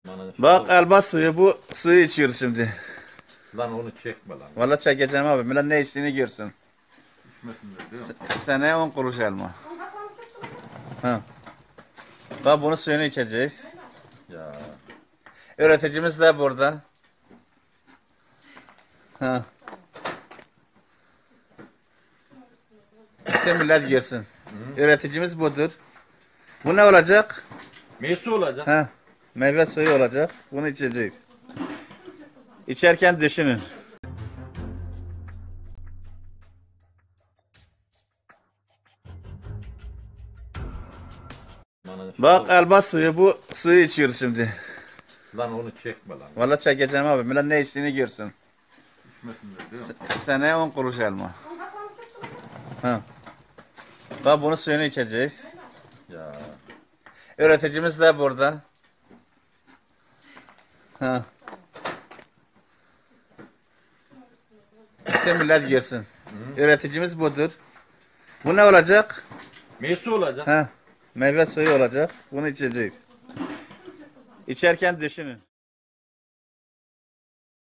Bak elmas suyu, bu suyu içiyoruz şimdi. Lan onu çekme lan. Vallahi çekeceğim abi. Millet ne içtiğini görsün. Seneye 10 kuruş elma. Ha. Bak bunu suyunu içeceğiz. Ya. Üreticimiz de burada. Ha. Bütün millet görsün. Üreticimiz budur. Bu ne olacak? Meysu olacak. Ha. Meyve suyu olacak. Bunu içeceğiz. İçerken düşünün. Bak elmas suyu, bu suyu içiyoruz şimdi. Lan onu çekme lan. Vallahi çekeceğim abi. Millet ne içtiğini görsün. Seneye 10 kuruş elma. Ha. Bak bunu suyunu içeceğiz. Ya. Üreticimiz de burada. Ha. Bütün millet görsün. Üreticimiz budur. Bu ne olacak? Meysu olacak. Ha. Meyve suyu olacak. Bunu içeceğiz. İçerken düşünün.